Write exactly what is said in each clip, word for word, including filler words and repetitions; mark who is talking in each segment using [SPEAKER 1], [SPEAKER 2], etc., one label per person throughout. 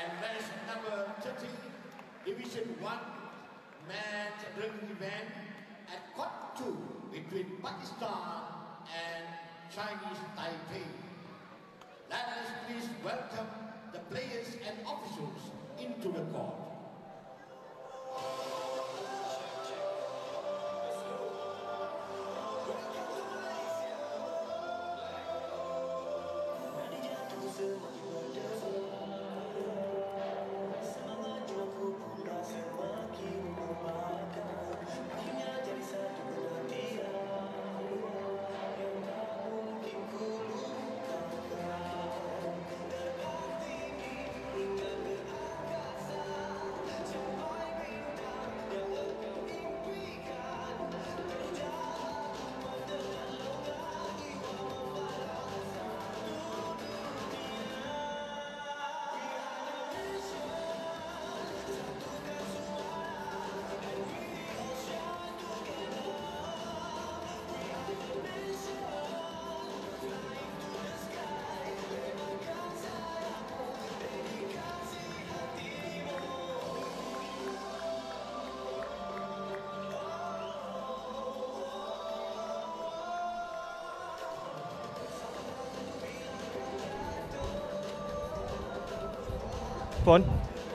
[SPEAKER 1] and match number thirty, Division One match drilling event at Court Two between Pakistan and Chinese Taipei. Let us please welcome the players and officials into the court.
[SPEAKER 2] Phone.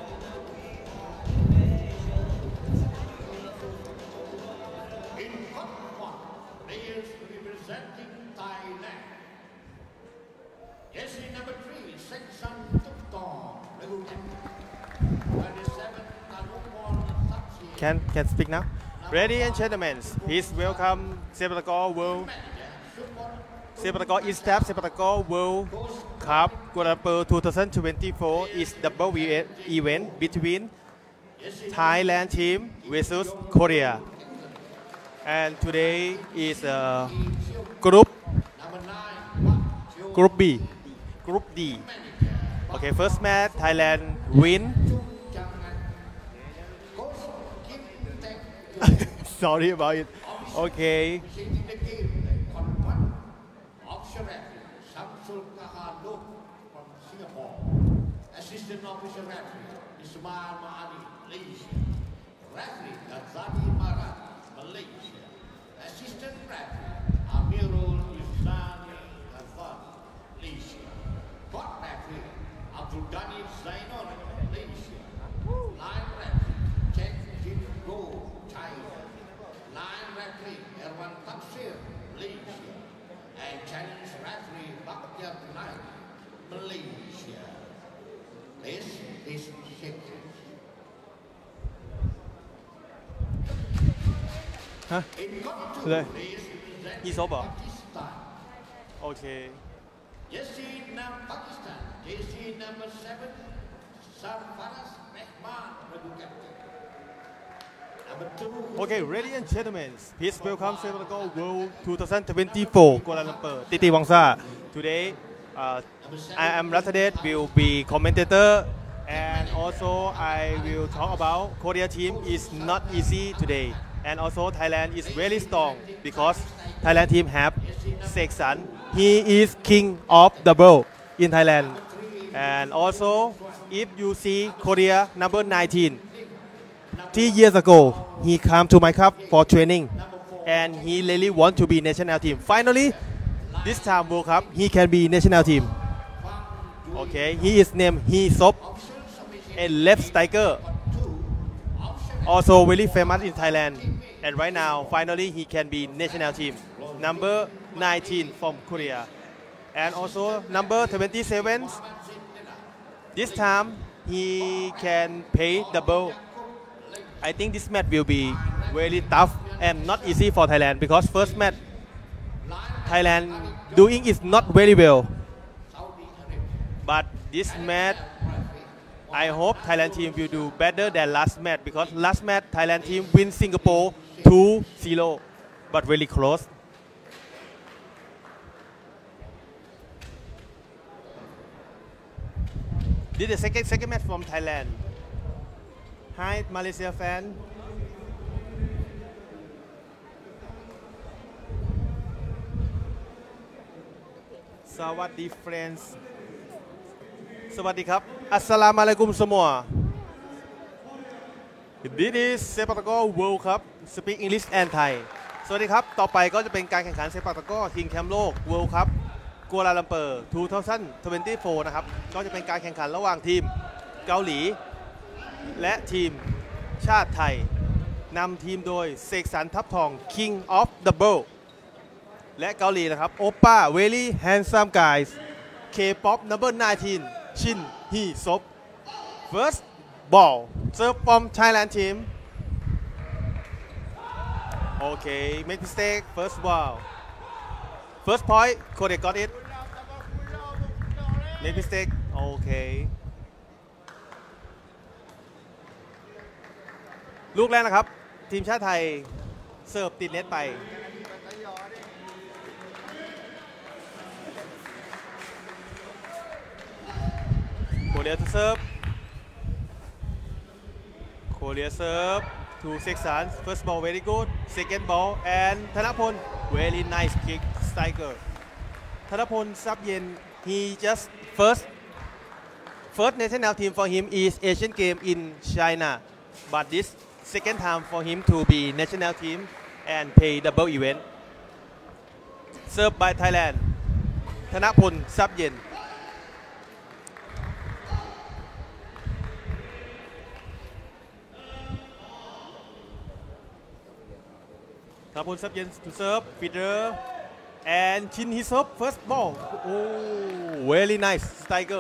[SPEAKER 1] In Court One, players representing Thailand. Jersey number three, Seksan Tuktong, twenty-seven, Tanupon Sapsi.
[SPEAKER 2] Can can speak now. Ladies and gentlemen, please welcome Sepak World Sepak East-Tap Sepak World Cup Kuala Lumpur twenty twenty-four is double event between Thailand team versus Korea. And today is uh, group group B, group D. Okay, first match Thailand win. Sorry about it. Okay.
[SPEAKER 1] Assistant officer referee Ismail Maani, Malaysia. Referee Ghazali Marat, Malaysia. Assistant referee Amirul Yusani Ghazali, Malaysia. Court referee Abdul Ghani Zainul, Malaysia. Line referee Chen Jin Go, China. Line referee Erwan Taksir, Malaysia. And Chinese referee Bakhtiar Naik, Malaysia. This is secret.
[SPEAKER 2] Huh?
[SPEAKER 1] In Court Two,
[SPEAKER 2] Today.
[SPEAKER 1] players representing
[SPEAKER 2] It's over.
[SPEAKER 1] Pakistan.
[SPEAKER 2] Okay.
[SPEAKER 1] Jersey number Pakistan. Jersey number seven, Sarfaraz Rehman, Radu captain. Number two.
[SPEAKER 2] Okay, ladies and gentlemen, please welcome Sepak World twenty twenty-four Kuala Lumpur, Titi Wangsa. Today, uh, I am Rathadet will be commentator, and also I will talk about Korea team is not easy today, and also Thailand is very strong because Thailand team have Seksan. He is king of the world in Thailand, and also if you see Korea number nineteen. Three years ago, he came to my club for training, and he really want to be national team. Finally, this time World Cup, he can be national team. Okay, he is named Hee Sop, a left striker, also very famous in Thailand. And right now, finally, he can be national team. Number nineteen from Korea, and also number twenty-seven. This time, he can play double. I think this match will be very tough and not easy for Thailand because first match Thailand doing is not very well. But this match, I hope Thailand team will do better than last match because last match Thailand team win Singapore two zero, but really close. This is the second second match from Thailand. Hi, Malaysia fan. Sawadee friends. สวัสดีครับอัสสลามุอะลัยกุม semua This is เซปักตะกร้อ World Cup Speak English and Thai สวัสดีครับต่อไปก็จะเป็นการแข่งขันเซปักตะกร้อชิงแชมป์โลก World Cup กัวลาลัมเปอร์ สองพันยี่สิบสี่ นะครับก็จะเป็นการแข่งขันระหว่างทีมเกาหลีและทีมชาติไทยนำทีมโดยเสกสรรทัพทอง King of the Bowl และเกาหลีนะครับโอป้า Very Handsome Guys K-pop number nineteen ชินฮีซบ First ball serve from Thailand team Okay make mistake first ball first point Korea got it make mistake Okay ลูกแรกนะครับทีมชาติไทยเสิร์ฟติดเน็ตไปโคเรียจะเสิร์ฟโคเรียเสิร์ฟ to เสกสรร first ball very good second ball and ธนพล very nice kick striker ธนพลซับเย็น he just first first national team for him is Asian game in China but this second time for him to be national team and play double event served by Thailand ธนพลซับเย็นธนพลซับเย็น to serve feeder and Chin his up first ball oh very nice striker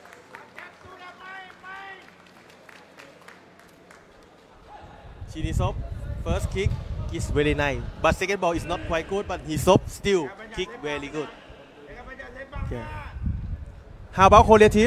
[SPEAKER 2] Chin his up first kick is very nice but second ball is not quite good but his up still kick very good okay. How about Korea team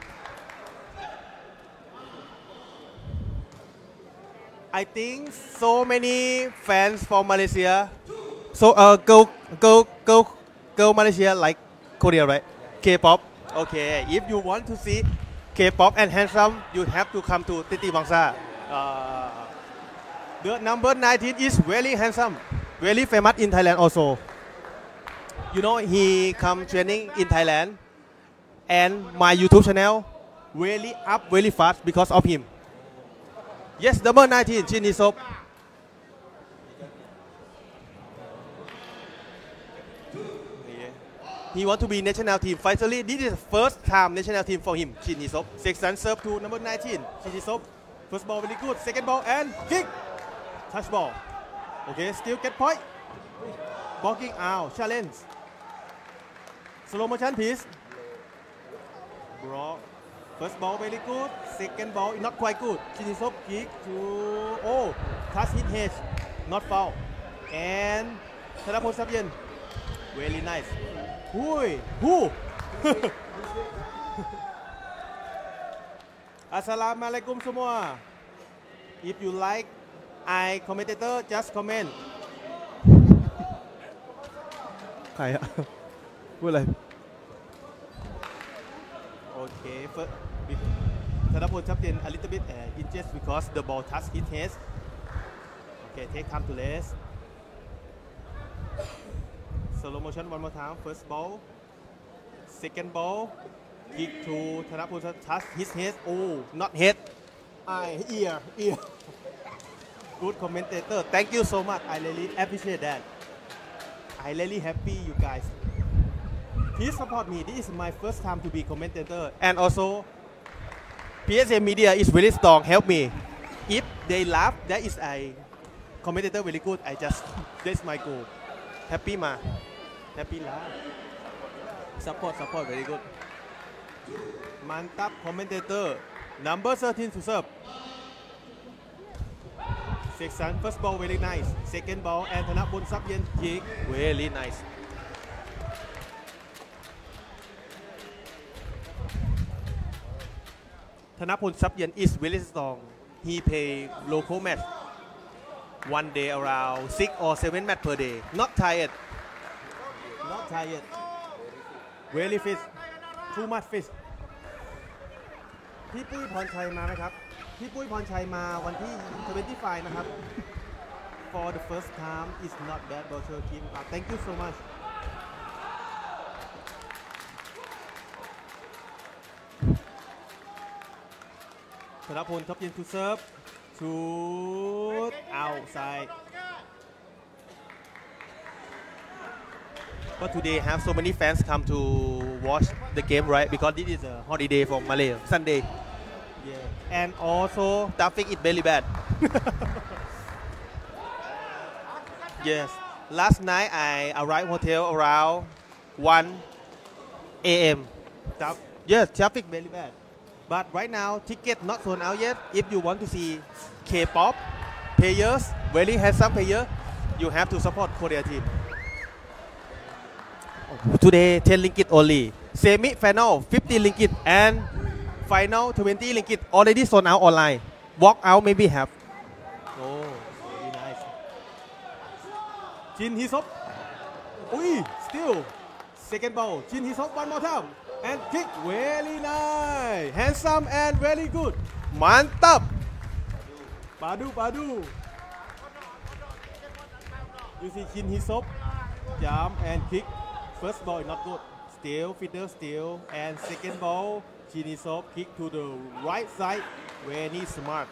[SPEAKER 2] I think so many fans from Malaysia so uh go go go go Malaysia like Korea right K-pop okay if you want to see K-pop and handsome you have to come to Titi Wangsa uh, the number nineteen is very handsome very famous in Thailand also you know he come training in Thailand and my YouTube channel really up very fast because of him Yes, number nineteen, Chin Isop. He want to be national team. Finally, this is the first time national team for him, Chin Isop. Section serve to number nineteen, Chin Isop. First ball very good. Second ball and kick. Touch ball. Okay, still get point. Blocking out. Challenge. Slow motion, please. Block. First ball very good, second ball not quite good. Chinisop kick to oh, touch hit head, not foul. And Thadapol Sabien, very nice. Hui, who? Assalamualaikum semua. If you like, I commentator just comment. ใครอะพูดอะไรOkay, first, Thadapol Chapin a little bit uh, inches because the ball touched his head. Okay, take time to rest. Slow motion one more time. First ball, second ball, kick to Thadapol touch his head. Oh, not head, eye, ear, ear. Good commentator. Thank you so much. I really appreciate that. I really happy you guys. Please support me. This is my first time to be commentator, and also P S A Media is very strong. Help me. If they laugh, that is a commentator very good. I just that's my goal. Happy ma, happy laugh. Support, support very good. Mantap commentator number thirteen to serve. Section first ball very nice. Second ball and Thadapol Sabien kick very nice. Thadapol Sabien is very strong. He play local match one day around six or seven match per day. Not tired. Not tired. Very fit. Too much fit. พี่ปุ้ยพรชัยมาไหมครับพี่ปุ้ยพรชัยมาวันที่ยี่สิบห้านะครับ For the first time it's not bad Boucher Kim. Uh, thank you so much. Thanapol Thapyin to serve. Shoot outside. But today have so many fans come to watch the game, right? Because this is a holiday for Malay, Sunday. Yeah. And also traffic is very bad. Yes. Last night I arrived hotel around one A M Yes, traffic very bad. But right now ticket not sold out yet. If you want to see K-pop players, very handsome player, you have to support Korea team. Today ten ringgit only. Semi-final fifty ringgit and final twenty ringgit already sold out online. Walk out maybe have. Oh, very nice. Jin Hee-sop. Ui, still. Second ball. Jin Hee-sop one more time. And kick very nice. Handsome and very good. Mantap. Padu, padu. You see Jin Hee-sop jump and kick. First ball not good. Still, fiddle, still. And second ball, Jin Hee-sop kick to the right side. Very smart.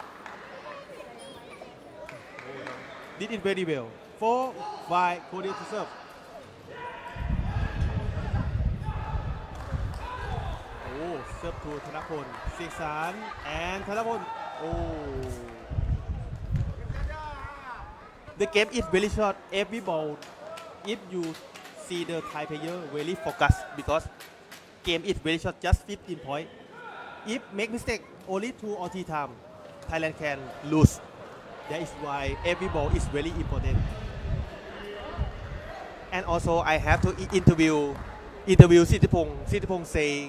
[SPEAKER 2] Did it very well. Four, five, Korea to serve. Oh, serve to Thanapol. Seksan and Thanapol. Oh. The game is very short. Every ball, if you see the Thai player very focused because game is very short, just fifteen points. If make mistake only two or three times, Thailand can lose. That is why every ball is very important. And also I have to interview interview Sitipong. Sitipong say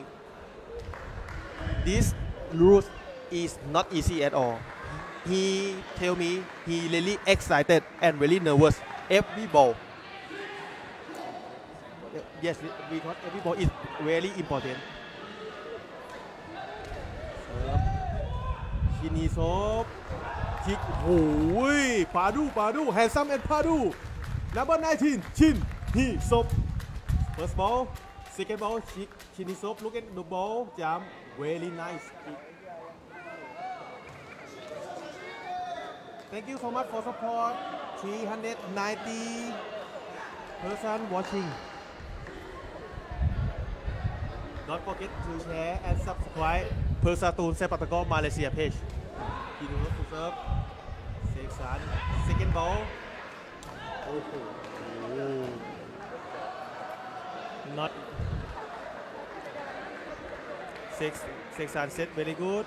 [SPEAKER 2] this route is not easy at all. He tell me he really excited and really nervous every ball. Yes, because every ball is very important. Jin Hee-sop kick. Oh, Padu, Padu, handsome and Padu. Number nineteen, Jin Hee-sop. First ball, second ball, Jin Hee-sop look at the ball, jump, very nice. Thank you so much for support. three hundred ninety person watching. Don't forget to share and subscribe Persatun Sepak Malaysia page. He knows to serve. Seksan. Second ball. Oh, oh. Not. Six. Seksan set very good.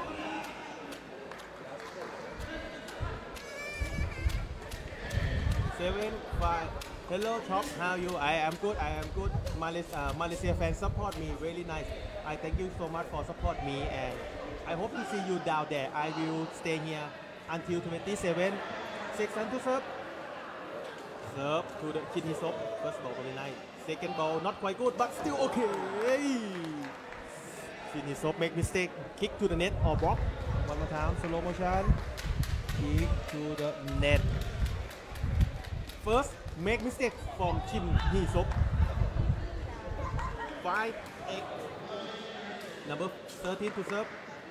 [SPEAKER 2] Seven, five. Hello, Chop. How are you? I am good. I am good. Malaysia, uh, Malaysia fans support me. Really nice. I thank you so much for support me, and I hope to see you down there. I will stay here until twenty-seven. Seksan to serve. Serve to the Jin Hee-sop. First ball very nice. Second ball not quite good, but still okay. Jin Hee-sop make mistake. Kick to the net or block. One more time. Slow motion. Kick to the net. First, make mistake from Jin Hee-sop. Five, eight. Number thirteen to serve.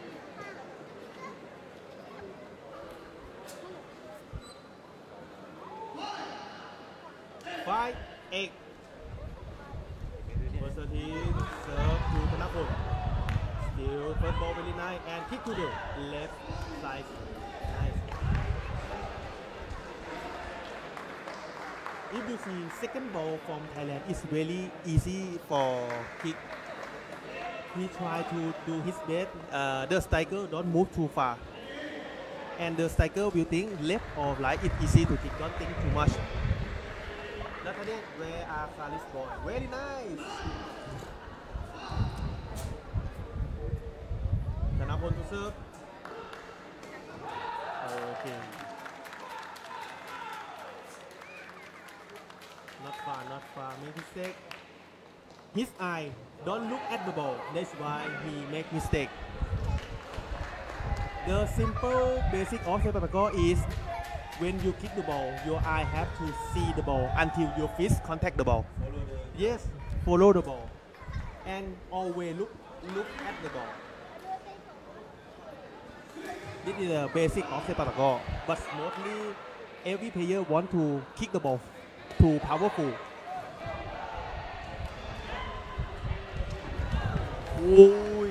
[SPEAKER 2] Five, eight. Number thirteen serve to Thanapol. Still first ball very nice and kick to the left side. Nice. If you see second ball from Thailand, it's really easy for kick. He try to do his best. Uh, the striker don't move too far, and the striker will think left or right. It's easy to kick. Don't think too much. Natalie, where are Khalis ball? Very nice. Thanapol to serve. Okay. Not far, not far. Make mistake. His eye don't look at the ball. That's why he make mistake. The simple basic of sepak takraw is when you kick the ball, your eye have to see the ball until your fist contact the ball. Yes, follow the ball, and always look look at the ball. This is the basic of Sepak Takraw, but mostly every player want to kick the ball too powerful. Oh.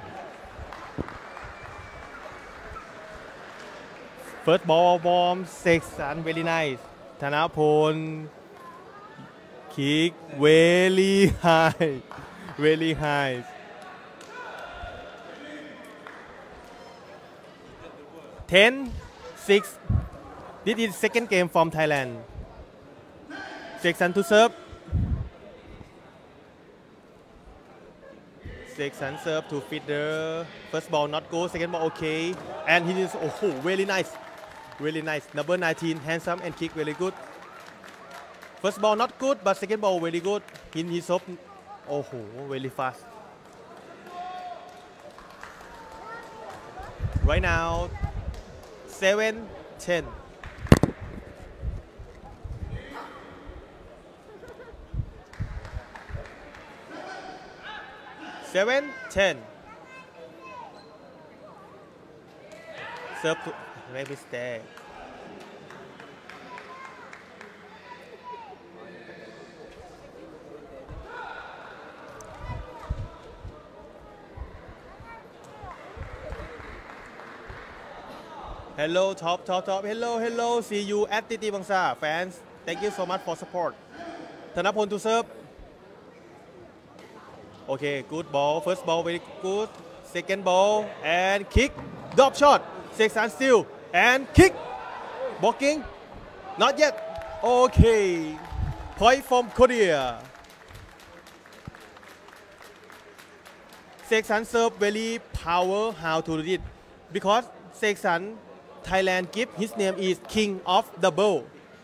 [SPEAKER 2] First ball bomb, Seksan very nice. Thanapol kick very high, very high. ten six. This is second game from Thailand. Seksan to serve. Seksan serve to feed the first ball not go, second ball okay, and he is oh very nice, really nice. Number nineteen handsome and kick very good. First ball not good, but second ball very good. He he up oh very fast. Right now, seven ten. Seven ten. Serve to make mistake. Hello, top, top, top. Hello, hello. See you at Titi Bangsa. Fans, thank you so much for support. Thanapol to serve. Okay, good ball. First ball very good. Second ball and kick. Drop shot. Seksan still and kick. Blocking. Not yet. Okay. Point from Korea. Seksan serve very power. How to do it? Because Seksan Thailand give his name is King of the Bowl.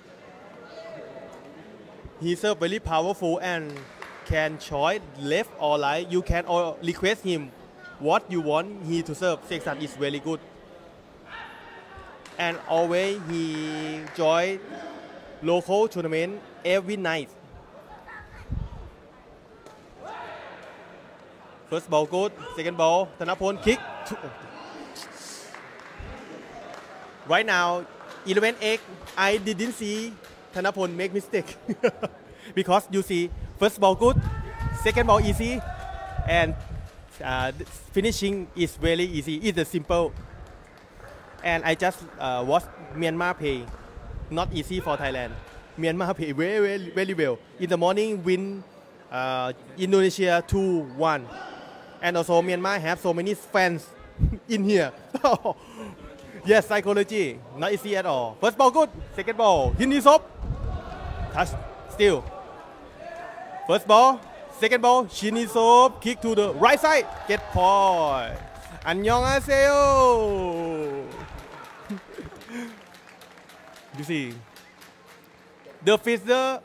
[SPEAKER 2] He serve very powerful and can choose left or right. You can or request him what you want he to serve. Seksan is very good, and always he join local tournament every night. First ball good, second ball Thanapol kick. Right now, eleven eight, I didn't see Thanapol make mistake because you see first ball good, second ball easy, and uh, finishing is very easy. It's simple. And I just uh, watched Myanmar play, not easy for Thailand. Myanmar play very, very, very well. In the morning, win uh, Indonesia two one, and also Myanmar have so many fans in here. Yes, psychology, not easy at all. First ball good, second ball, Hinisop, touch, still. First ball, second ball, Shinisop, kick to the right side, get point. Annyeonghaseyo. You see, the fielder.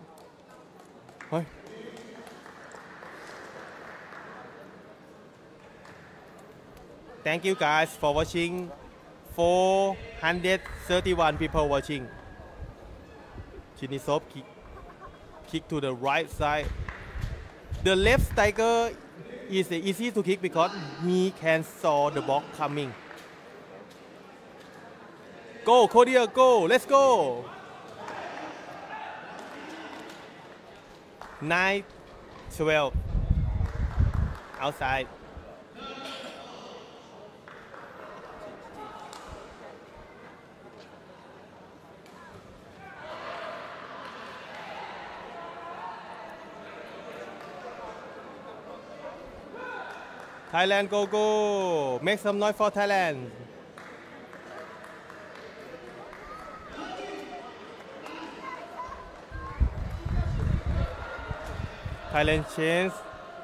[SPEAKER 2] Thank you guys for watching. four hundred thirty-one people watching. Chinisop kick, kick to the right side. The left striker is easy to kick because he can saw the ball coming. Go, Korea, go, let's go. nine twelve. Outside. Thailand, go, go. Make some noise for Thailand. Thailand change.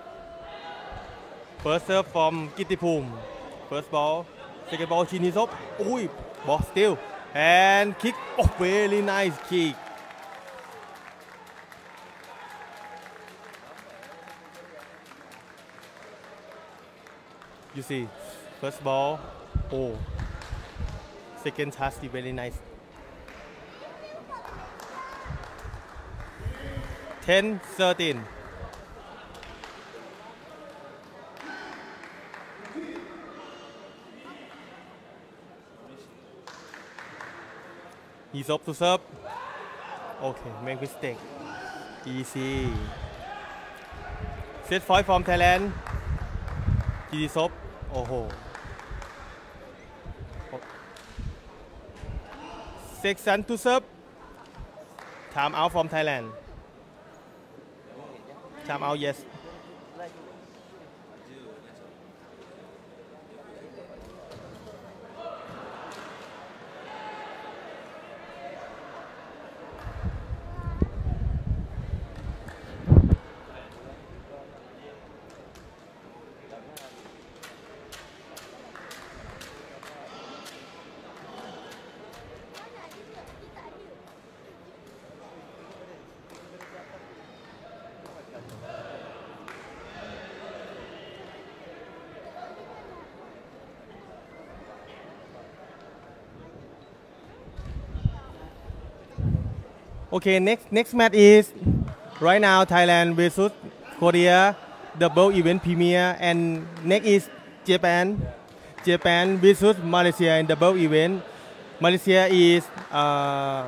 [SPEAKER 2] First serve from Kittipum. First ball. Second ball, Chinisop. Oh, ball still. And kick. Oh, very nice kick. You see, first ball, oh, second touch is very nice. ten thirteen. He's up to serve. Okay, make mistake. Easy. Set point from Thailand. Jidisop. Oh ho. Section to serve. Time out from Thailand. Time out, yes. Okay, next next match is right now Thailand versus Korea double event premier, and next is Japan Japan versus Malaysia in double event. Malaysia is uh,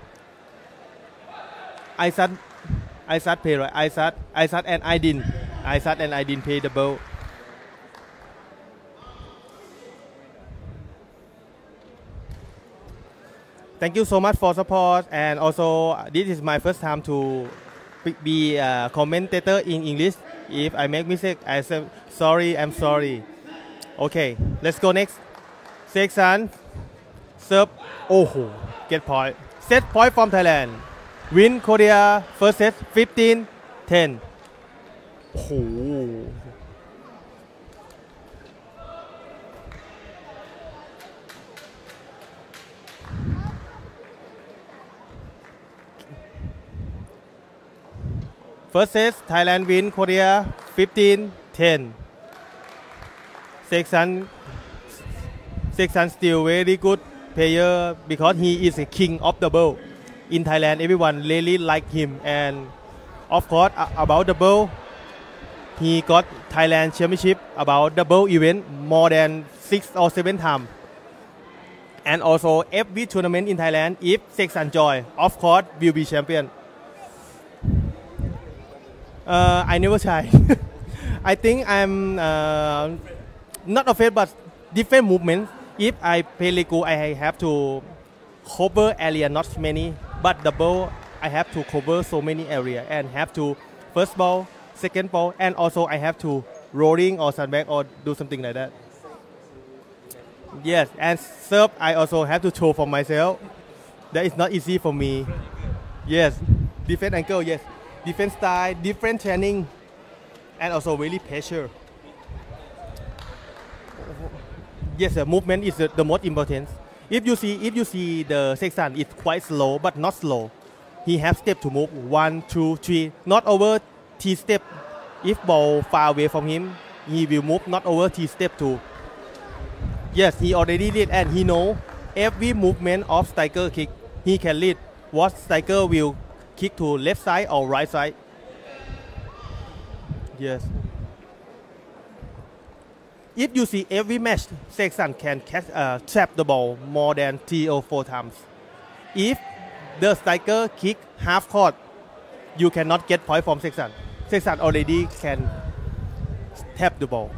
[SPEAKER 2] Aisat Aisat pay right Aisat Aisat and Aidin Aisat and Aidin pay double. Thank you so much for support, and also this is my first time to be a commentator in English. If I make mistake, I say sorry. I'm sorry. Okay, let's go next. Section serve. Oh, get point. Set point from Thailand. Win Korea first set fifteen ten. Oh. First set, Thailand win Korea fifteen ten. Section, Section still very good player because he is a king of double. In Thailand, everyone really like him, and of course about double, he got Thailand championship about double event more than six or seven times. And also every tournament in Thailand, if Section join, of course will be champion. Uh, I never try. I think I'm uh, not afraid, but different movements. If I play Lego, I have to cover area not many, but double I have to cover so many area and have to first ball, second ball, and also I have to rolling or sandbag or do something like that. Yes, and serve I also have to throw for myself. That is not easy for me. Yes, different angle. Yes. Different style, different training, and also really pressure. Yes, the movement is the, the most important. If you see, if you see the section, it's quite slow, but not slow. He has step to move one, two, three, not over T step. If ball far away from him, he will move not over T step too. Yes, he already did, and he know every movement of striker kick. He can lead what striker will kick to left side or right side. Yes. If you see every match, Section can catch, uh, trap the ball more than three or four times. If the striker kick half court, you cannot get point from Section. Section already can tap the ball.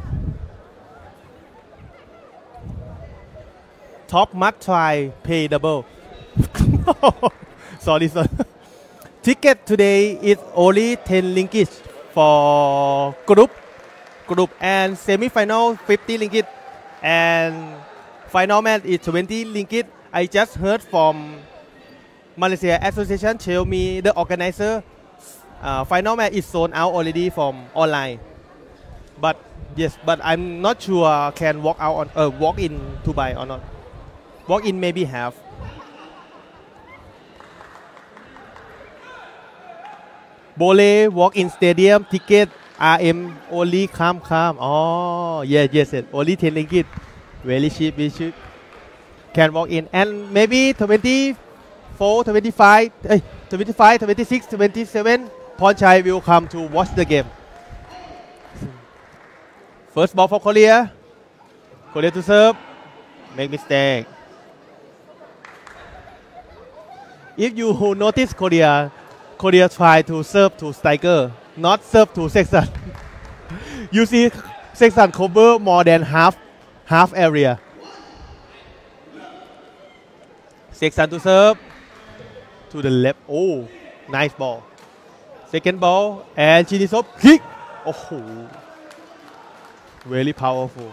[SPEAKER 2] Top must try pay double. Sorry, sorry. Ticket today is only ten ringgit for group, group and semi-final fifty ringgit, and final match is twenty ringgit. I just heard from Malaysia Association tell me the organizer uh, final match is sold out already from online. But yes, but I'm not sure can walk out on uh, walk in to buy or not. Walk in maybe have. Bole walk-in stadium ticket R M only come come. Oh yes yes yes only ten ringgit. Very cheap, very cheap. Can walk in and maybe twenty-four, twenty-five, eh, twenty-five, twenty-six, twenty-seven. Ponchai will come to watch the game. First ball for Korea. Korea to serve. Make mistake. if you notice Korea, Korea try to serve to striker, not serve to Sexton. You see, Sexton cover more than half, half area. Sexton to serve to the left. Oh, nice ball. Second ball and Chinisop kick. Oh, very powerful.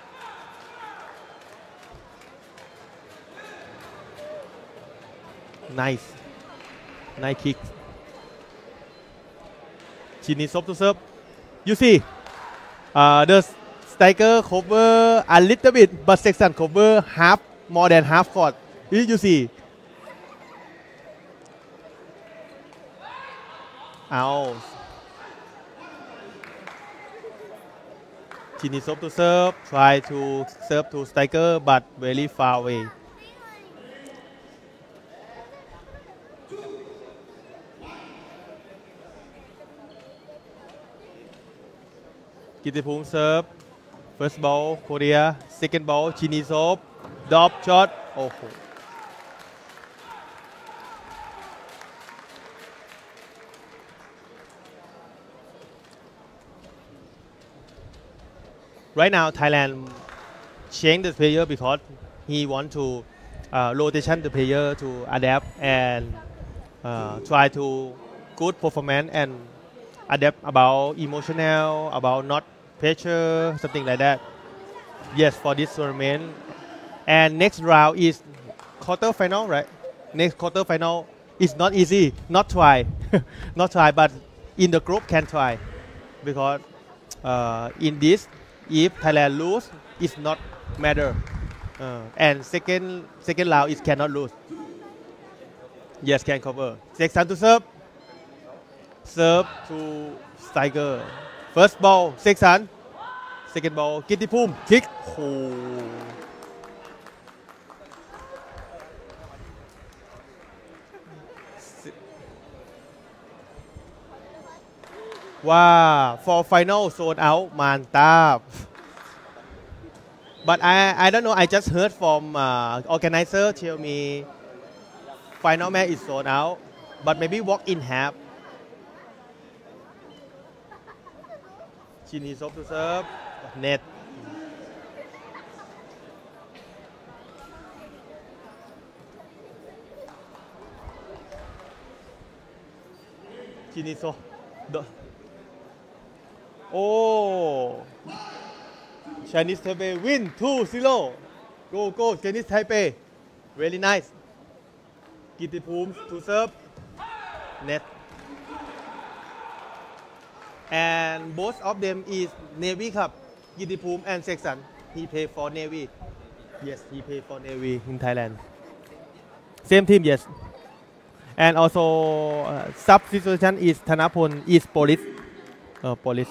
[SPEAKER 2] Nice, nice kick. Chinisop to serve. You see, uh, the striker cover a little bit, but Sexton cover half, more than half court. You see. Out. Chinisop to serve, try to serve to striker, but very far away. Kittipum serve, first ball Korea, second ball Chinisop, drop shot. Oh. Right now, Thailand change the player because he want to uh, rotation the player to adapt and uh, try to good performance and adapt about emotional, about not pressure, something like that. Yes, for this tournament. And next round is quarter final, right? Next quarter final is not easy. Not try, not try, but in the group can try because uh, in this. If Thailand lose, it's not matter. Uh, and second second round, it cannot lose. Yes, can cover. Sexton to serve. Serve to striker. First ball, Sexton. Second ball, Kittipum. Kick. Oh. Wow, for final sold out Mantap. But I I don't know, I just heard from uh, organizer tell me final match is sold out, but maybe walk in half. Chinisop to serve, net. Chinisop. Oh, Chinese Taipei win two zero. Go, go, Chinese Taipei. Very nice. Kittipum to serve. Net. And both of them is Navy Cup. Kittipum and Sexton. He play for Navy. Yes, he play for Navy in Thailand. Same team, yes. And also uh, substitution is Thanapon is police. Uh, police.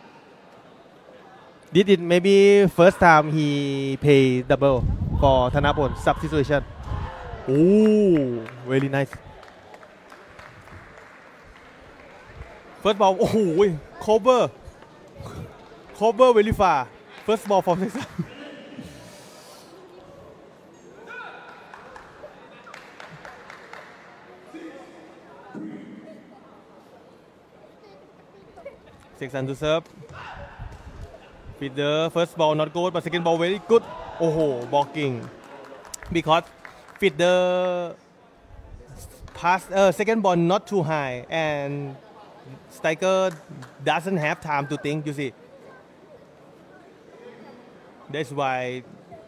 [SPEAKER 2] This is maybe first time he pay double for Thanapon substitution. Oh, very nice. First ball, oh, cover, cover very far. First ball from Sexton. Sexton to serve. Feeder, first ball not good, but second ball very good. Oh, blocking. Because Feeder pass, uh, second ball not too high, and striker doesn't have time to think, you see. That's why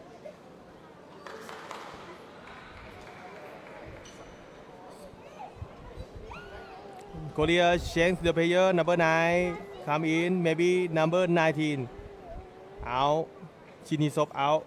[SPEAKER 2] Korea change the player, number nine come in, maybe number nineteen. Out. Chinisop out.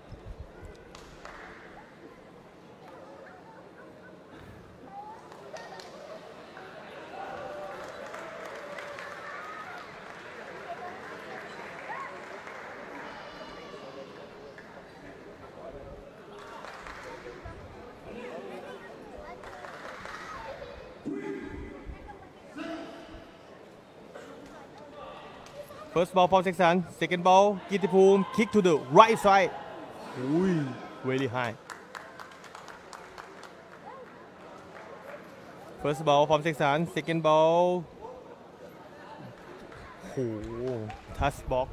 [SPEAKER 2] First ball from Sexton, second ball, Kittipum, kick to the right side. Ooh, really high. First ball from Seksan second ball โห touch box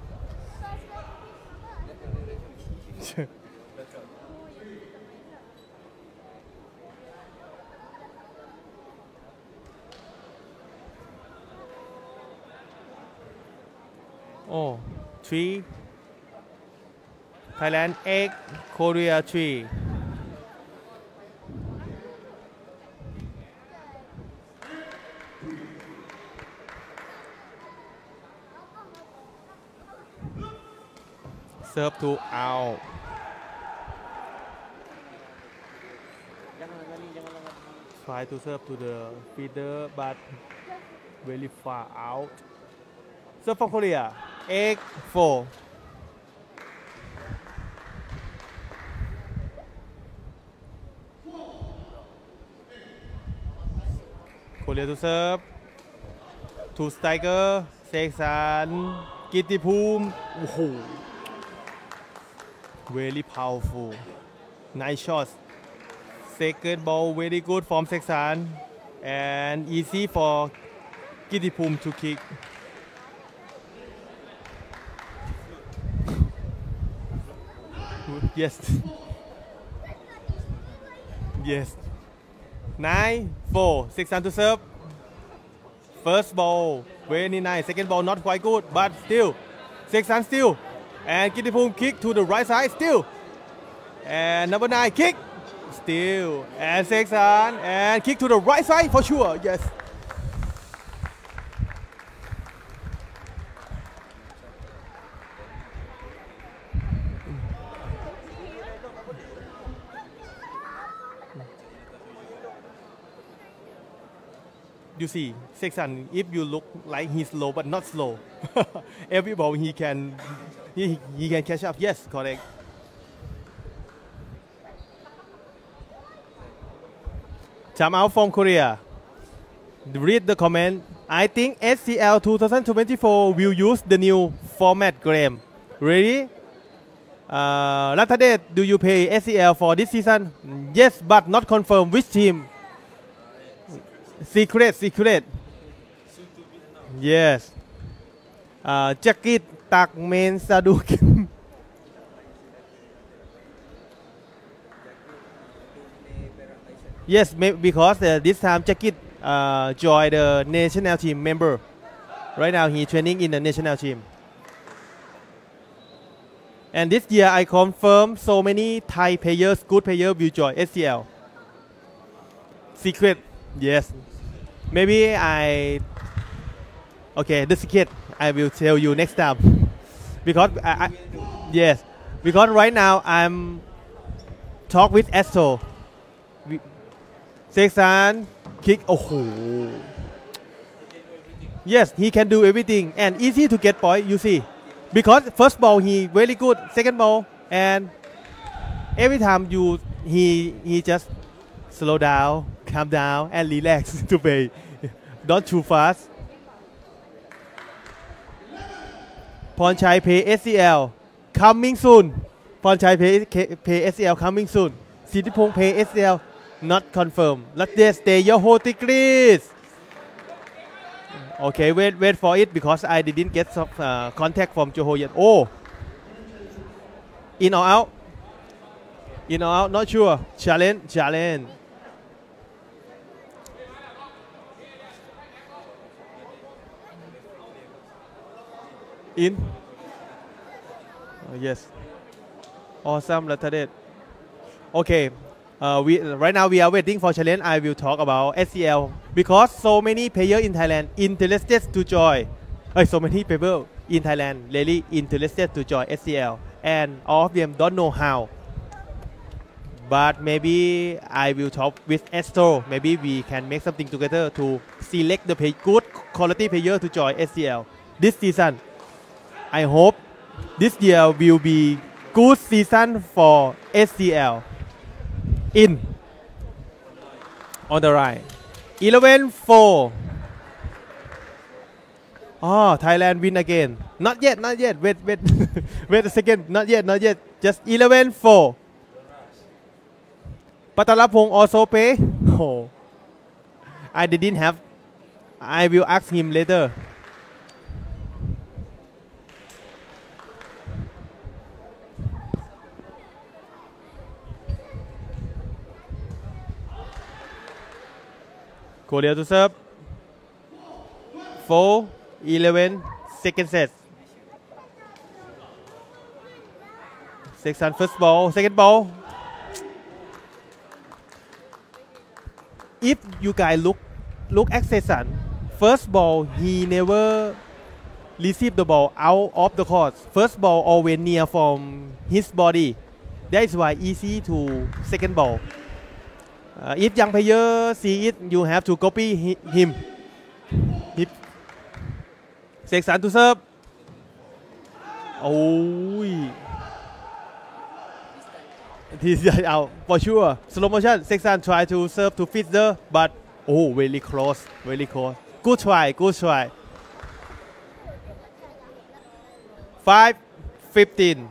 [SPEAKER 2] โอ้ three Thailand eight Korea three serve to out try to serve to the feeder but very far out serve from Korea eight four Korea to serve to striker เสกสรรกิตติภูมิโอ้โห very powerful nice shots second ball very good from เสกสรร and easy for กิตติภูมิ to kick yes yes nine four เสกสรร to serve first ball very nice second ball not quite good but still เสกสรร still and กิตติภูมิ kick to the right side still and number nine kick still and เสกสรร and kick to the right side for sure yes you see เสกสรร if you look like he's slow but not slow every ball he can he, he can catch up yes correct time out from Korea read the comment I think S C L twenty twenty-four will use the new format Graham ready uh, Rathadet do you pay S C L for this season yes but not confirm which team secret secret yes uh, จักริดตักเมนซาดุก yes because uh, this time จักริดuh, join the national team member right now he training in the national team and this year I confirm so many Thai players good players will join S C L secret yes maybe I okay the secret I will tell you next time because I, I yes because right now I'm talk with Astro เสกสรร kick โอ้โห yes he can do everything and easy to get point you see because first ball he very good second ball and every time you he he just slow down calm down and relax to play not too fast พรชัย pay S C L coming soon พรชัย pay pay S C L coming soon สิทธิพงษ์ pay S C L not confirm let's stay your whole degrees okay wait wait for it because I didn't get some uh, contact from Johor yet oh in or out in or out not sure challenge challenge in uh, yes awesome Rathadet okay uh, we right now we are waiting for challenge I will talk about S C L because so many players in Thailand interested to join uh, so many people in Thailand really interested to join S C L and all of them don't know how but maybe I will talk with Astro maybe we can make something together to select the play, good quality player to join S C L this season I hope this year will be good season for S C L in on the right eleven four oh Thailand win again not yet not yet wait wait wait a second not yet not yet just eleven four ปัตตลพงศ์ also pay oh I didn't have. I will ask him later. Korea to serve. four eleven, second set. Sexton first ball, second ball. If you guys look look at Sexton, first ball he never received the ball out of the court. First ball always near from his body. That is why easy to second ball. Uh, if young player see it, you have to copy hi him. Hip. Sexton to serve. Oh, this is out for sure. Slow motion. Sexton try to serve to Fizdler, but oh, very close, very close. Good try, good try. five fifteen.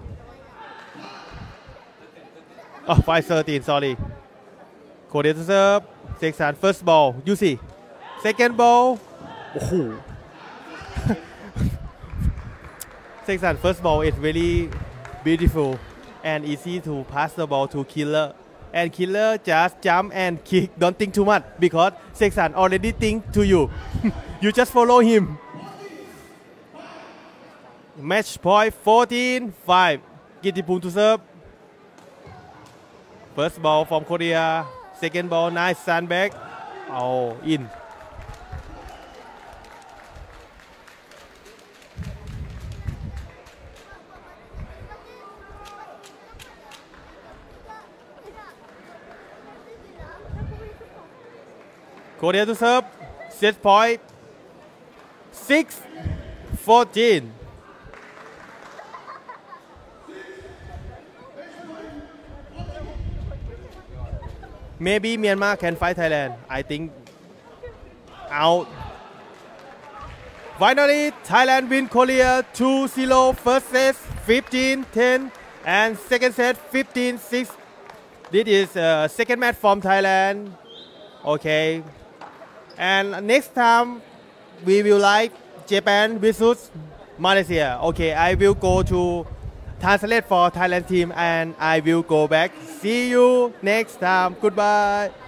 [SPEAKER 2] Oh, five thirteen, sorry. Korea to serve. Sexton first ball. You see. Second ball. Oh. Sexton first ball is very beautiful and easy to pass the ball to Killer. And Killer just jump and kick. Don't think too much because Sexton already think to you. You just follow him. Match point fourteen five. Gittipong to serve. First ball from Korea. Second ball, nice sandbag. Oh, in. Korea to serve. Set point. six fourteen. Maybe Myanmar can fight Thailand. I think out. Finally, Thailand win Korea two zero. First set fifteen ten and second set fifteen six. This is uh, second match from Thailand. Okay. And next time we will like Japan versus Malaysia. Okay, I will go to translate for Thailand team and I will go back. See you next time. Goodbye.